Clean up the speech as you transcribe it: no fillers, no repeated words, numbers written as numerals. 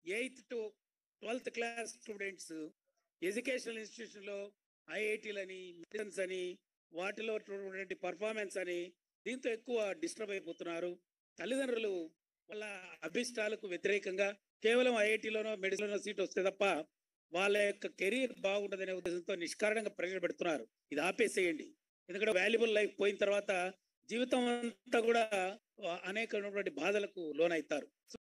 8th to 12th class students educational ఇన్స్టిట్యూషన్లో ఐఐటీలని missions అని వాటిలో పర్ఫార్మెన్స్ అని దీంతో ఎక్కువ డిస్టర్బ్ అయిపోతున్నారు. తల్లిదండ్రులు వాళ్ళ అభిష్టాలకు వ్యతిరేకంగా కేవలం ఐఐటీలోనో మెడిసిన్లోనో సీట్ వస్తే తప్ప వాళ్ళ యొక్క కెరీర్ బాగుండదనే ఉద్దేశంతో నిష్కారణంగా ప్రెషర్ పెడుతున్నారు. ఇది ఆపేసేయండి. ఎందుకంటే వాల్యుబుల్ లైఫ్ పోయిన తర్వాత జీవితం అంతా కూడా అనేకమైనటువంటి బాధలకు లోనవుతారు.